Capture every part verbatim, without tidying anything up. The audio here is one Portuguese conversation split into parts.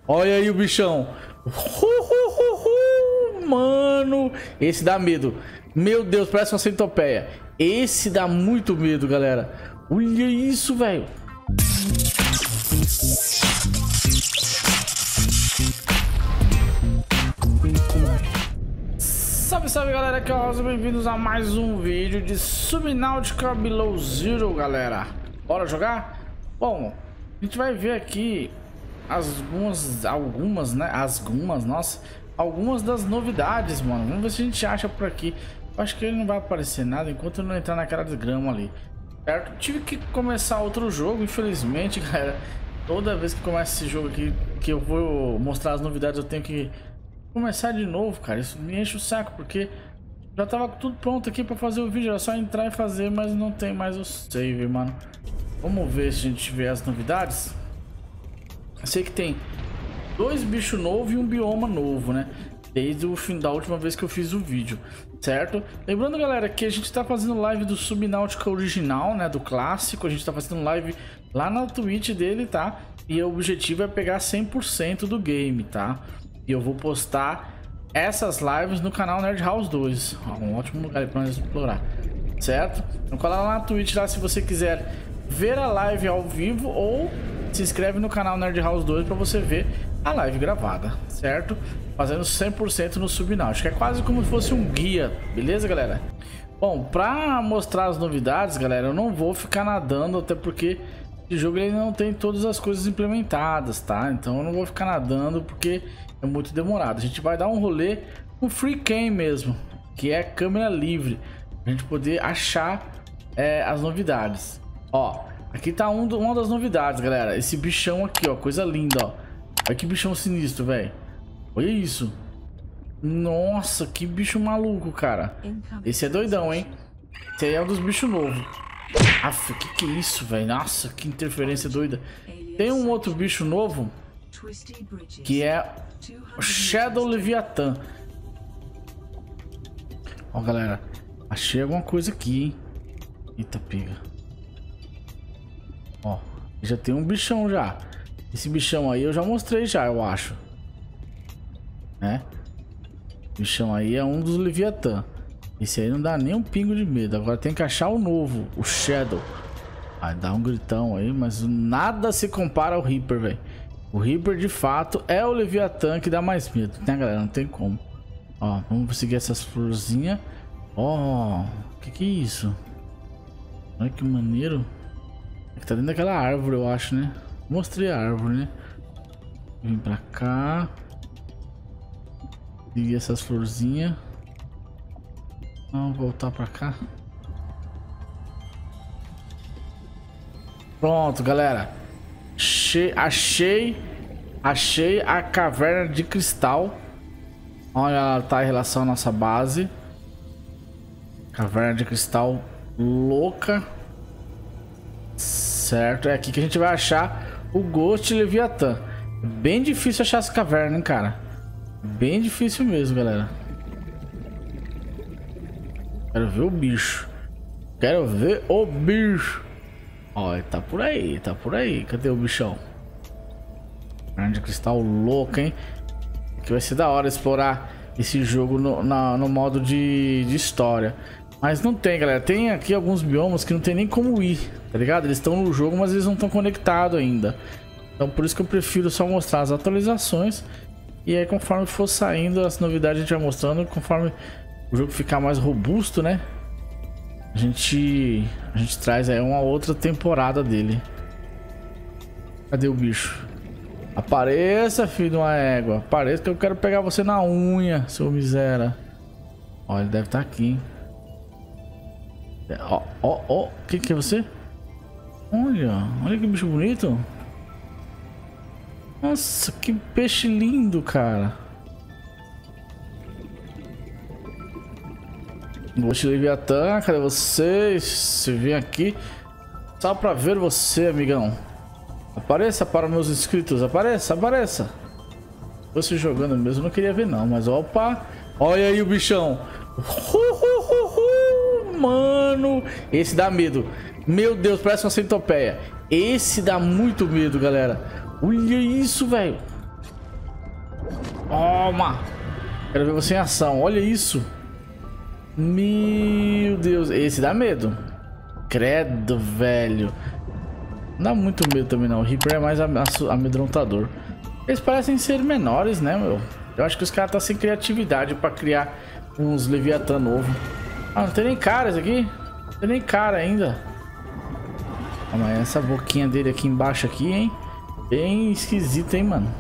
Olha aí o bichão. Uh, uh, uh, uh, mano, esse dá medo. Meu Deus, parece uma centopeia. Esse dá muito medo, galera. Olha isso, velho. Salve, salve, galera. Aqui é o Rosa. Bem-vindos a mais um vídeo de Subnautica Below Zero, galera. Bora jogar? Bom, a gente vai ver aqui algumas, algumas, né? Algumas, nossa, algumas das novidades, mano. Vamos ver se a gente acha por aqui. Eu acho que ele não vai aparecer nada enquanto eu não entrar naquela desgrama ali, certo? Tive que começar outro jogo, infelizmente, galera. Toda vez que começa esse jogo aqui, que eu vou mostrar as novidades, eu tenho que começar de novo, cara. Isso me enche o saco, porque já tava tudo pronto aqui pra fazer o vídeo. Era só entrar e fazer, mas não tem mais o save, mano. Vamos ver se a gente vê as novidades. Eu sei que tem dois bichos novos e um bioma novo, né? Desde o fim da última vez que eu fiz o vídeo, certo? Lembrando, galera, que a gente tá fazendo live do Subnautica original, né? Do clássico. A gente tá fazendo live lá na Twitch dele, tá? E o objetivo é pegar cem por cento do game, tá? E eu vou postar essas lives no canal Nerd House dois. Um ótimo lugar para nós explorar, certo? Então cola lá na Twitch lá se você quiser ver a live ao vivo, ou se inscreve no canal Nerd House dois para você ver a live gravada, certo? Fazendo cem por cento no Subnautica. É quase como se fosse um guia, beleza, galera? Bom, para mostrar as novidades, galera, eu não vou ficar nadando, até porque esse jogo ele não tem todas as coisas implementadas, tá? Então eu não vou ficar nadando porque é muito demorado. A gente vai dar um rolê com Free Cam mesmo, que é câmera livre, pra gente poder achar é, as novidades. Ó, aqui tá um do, uma das novidades, galera. Esse bichão aqui, ó, coisa linda, ó. Olha que bichão sinistro, velho. Olha isso. Nossa, que bicho maluco, cara. Esse é doidão, hein? Esse aí é um dos bichos novos. Aff, que que é isso, velho? Nossa, que interferência doida. Tem um outro bicho novo, que é o Shadow Leviathan. Ó, galera, achei alguma coisa aqui, hein? Eita, pega. Ó, já tem um bichão já. Esse bichão aí eu já mostrei já, eu acho, né? O bichão aí é um dos Leviathan. Esse aí não dá nem um pingo de medo. Agora tem que achar o novo, o Shadow. Vai dar um gritão aí, mas nada se compara ao Reaper, velho. O Reaper de fato é o Leviathan que dá mais medo, né, galera? Não tem como. Ó, vamos seguir essas florzinhas. Ó, que que é isso? Olha que maneiro. É que tá dentro daquela árvore, eu acho, né? Mostrei a árvore, né? Vem pra cá. Seguir essas florzinhas. Vamos voltar pra cá. Pronto, galera. Achei, achei, achei a caverna de cristal. Olha, ela tá em relação à nossa base. Caverna de cristal louca. Certo, é aqui que a gente vai achar o Ghost Leviathan. Bem difícil achar essa caverna, hein, cara? Bem difícil mesmo, galera. Quero ver o bicho. Quero ver o bicho. Ó, ele tá por aí, tá por aí. Cadê o bichão? Caverna de cristal louca, hein? Que vai ser da hora explorar esse jogo no, na, no modo de, de história. Mas não tem, galera. Tem aqui alguns biomas que não tem nem como ir, tá ligado? Eles estão no jogo, mas eles não estão conectados ainda. Então por isso que eu prefiro só mostrar as atualizações. E aí conforme for saindo as novidades a gente vai mostrando. Conforme o jogo ficar mais robusto, né? A gente, a gente traz aí uma outra temporada dele. Cadê o bicho? Apareça, filho de uma égua. Apareça que eu quero pegar você na unha, seu miséria. Ó, ele deve estar aqui, hein? Ó, ó, ó. O que que é você? Olha, olha que bicho bonito. Nossa, que peixe lindo, cara. Ghost Leviathan, cadê você? Você vem aqui só pra ver você, amigão. Apareça para meus inscritos, apareça, apareça. Você jogando mesmo, não queria ver não, mas opa. Olha aí o bichão. Uh, uh, uh, uh, mano, esse dá medo. Meu Deus, parece uma centopeia. Esse dá muito medo, galera. Olha isso, velho. Toma! Quero ver você em ação. Olha isso. Meu Deus. Esse dá medo. Credo, velho. Não dá muito medo também, não. O Reaper é mais amedrontador. Eles parecem ser menores, né, meu? Eu acho que os caras estão sem criatividade pra criar uns Leviatã novo. Ah, não tem nem cara esse aqui. Não tem nem cara ainda. Ah, mas essa boquinha dele aqui embaixo aqui, hein? Bem esquisita, hein, mano?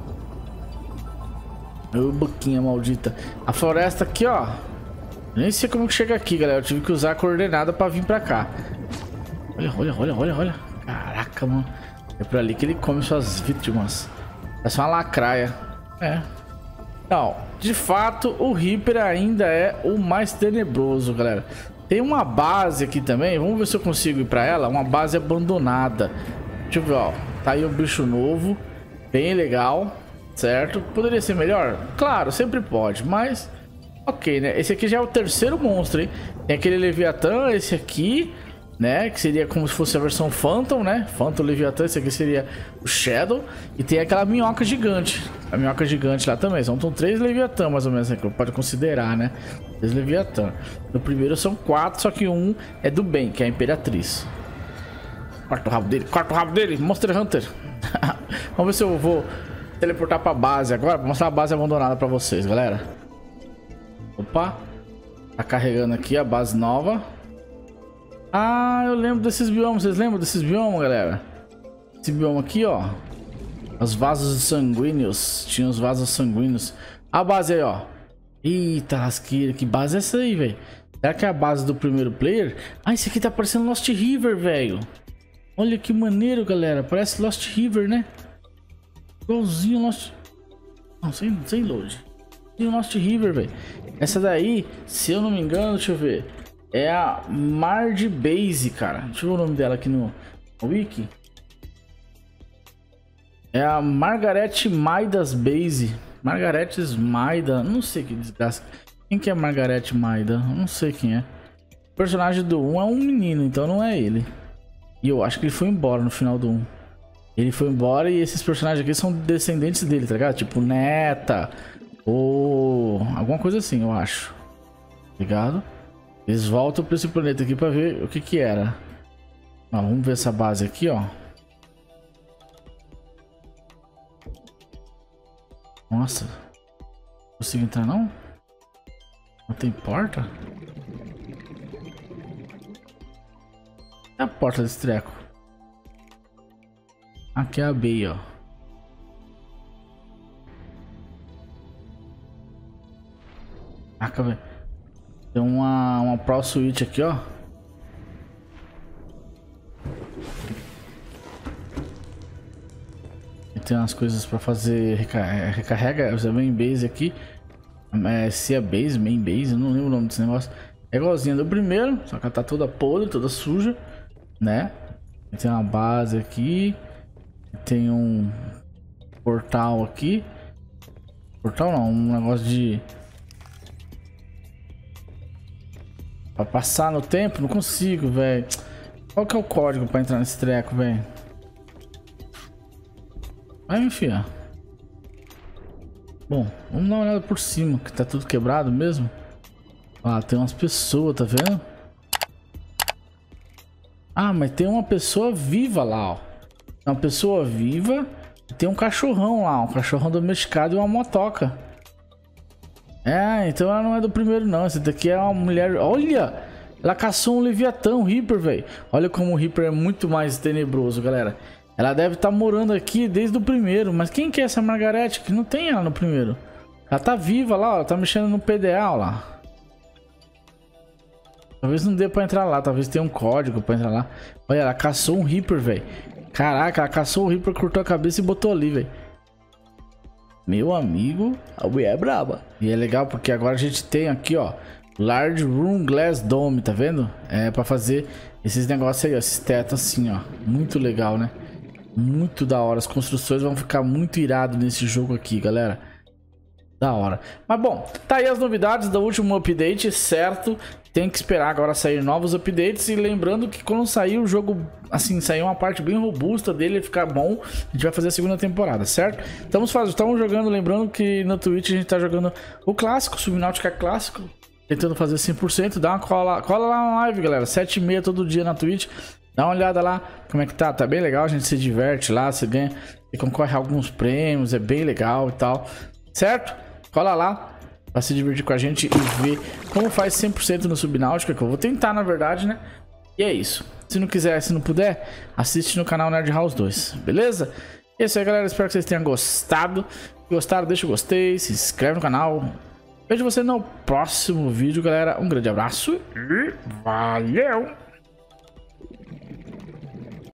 Ô, boquinha maldita. A floresta aqui, ó. Nem sei como que chega aqui, galera. Eu tive que usar a coordenada pra vir pra cá. Olha, olha, olha, olha, olha. Caraca, mano. É por ali que ele come suas vítimas. É só uma lacraia. É. Não, de fato, o Reaper ainda é o mais tenebroso, galera. Tem uma base aqui também. Vamos ver se eu consigo ir pra ela. Uma base abandonada. Deixa eu ver, ó. Tá aí um bicho novo. Bem legal. Certo? Poderia ser melhor? Claro, sempre pode. Mas, ok, né? Esse aqui já é o terceiro monstro, hein? Tem aquele Leviatã, esse aqui, né? Que seria como se fosse a versão Phantom, né? Phantom Leviatã, esse aqui seria o Shadow. E tem aquela minhoca gigante. A minhoca gigante lá também. São três Leviatã, mais ou menos, que pode considerar, né? Três Leviatã. No primeiro são quatro, só que um é do bem, que é a Imperatriz. Corta o rabo dele, corta o rabo dele, Monster Hunter. Vamos ver se eu vou teleportar pra base agora, pra mostrar a base abandonada pra vocês, galera. Opa. Tá carregando aqui a base nova. Ah, eu lembro desses biomas. Vocês lembram desses biomas, galera? Esse bioma aqui, ó. Os vasos sanguíneos. Tinha os vasos sanguíneos. A base aí, ó. Eita, lasqueira. Que base é essa aí, velho? Será que é a base do primeiro player? Ah, esse aqui tá parecendo Lost River, velho. Olha que maneiro, galera. Parece Lost River, né? Igualzinho Lost... Não, sem, sem load. Tem o Lost River, velho. Essa daí, se eu não me engano, deixa eu ver. É a Mard Base, cara. Deixa eu ver o nome dela aqui no, no wiki. É a Margaret Maida's Base. Margaret Maida. Não sei que desgraça. Quem que é Margaret Maida? Não sei quem é. O personagem do um é um menino, então não é ele. E eu acho que ele foi embora no final do um. Ele foi embora e esses personagens aqui são descendentes dele, tá ligado? Tipo neta. Ou alguma coisa assim, eu acho. Ligado? Eles voltam pra esse planeta aqui pra ver o que que era. Ó, vamos ver essa base aqui, ó. Nossa. Não consigo entrar, não? Não tem porta? É a porta desse treco. Aqui é a B, ó. Caraca, velho. Tem uma, uma Pro Switch aqui, ó. E tem umas coisas pra fazer. Recarrega, recarrega usa main base aqui. É, se é base, main base, eu não lembro o nome desse negócio. É igualzinho do primeiro, só que ela tá toda podre, toda suja, né? E tem uma base aqui. Tem um portal aqui. Portal não, um negócio de... Pra passar no tempo? Não consigo, velho. Qual que é o código pra entrar nesse treco, velho? Vai me enfiar. Bom, vamos dar uma olhada por cima, que tá tudo quebrado mesmo. Ah, tem umas pessoas, tá vendo? Ah, mas tem uma pessoa viva lá, ó. Uma pessoa viva e tem um cachorrão lá, um cachorrão domesticado e uma motoca. É, então ela não é do primeiro não, essa daqui é uma mulher, olha, ela caçou um Leviatã, um Reaper, velho. Olha como o Reaper é muito mais tenebroso, galera. Ela deve estar morando aqui desde o primeiro, mas quem que é essa Margaret? Que não tem ela no primeiro. Ela tá viva lá, ó, ela tá mexendo no P D A, ó lá. Talvez não dê pra entrar lá, talvez tenha um código pra entrar lá. Olha, ela caçou um Reaper, velho. Caraca, ela caçou o Reaper, cortou a cabeça e botou ali, velho. Meu amigo, a mulher é braba. E é legal porque agora a gente tem aqui, ó, Large Room Glass Dome, tá vendo? É pra fazer esses negócios aí, ó, esses tetos assim, ó. Muito legal, né? Muito da hora. As construções vão ficar muito irado nesse jogo aqui, galera. Da hora. Mas bom, tá aí as novidades do último update, certo? tem que esperar agora sair novos updates. E lembrando que quando sair o jogo, assim, sair uma parte bem robusta dele, ficar bom, a gente vai fazer a segunda temporada, certo? Estamos, faz... Estamos jogando, lembrando que na Twitch a gente tá jogando o clássico, Subnáutica clássico, tentando fazer cem por cento. Dá uma cola, cola lá na live, galera, sete e meia todo dia na Twitch. Dá uma olhada lá como é que tá, tá bem legal, a gente se diverte lá, você ganha, você concorre a alguns prêmios, é bem legal e tal, certo? Cola lá pra se divertir com a gente e ver como faz cem por cento no Subnáutica, que eu vou tentar, na verdade, né? E é isso. Se não quiser, se não puder, assiste no canal Nerd House dois, beleza? É isso aí, galera. Espero que vocês tenham gostado. Se gostaram, deixa o gostei, se inscreve no canal. Vejo você no próximo vídeo, galera. Um grande abraço e valeu!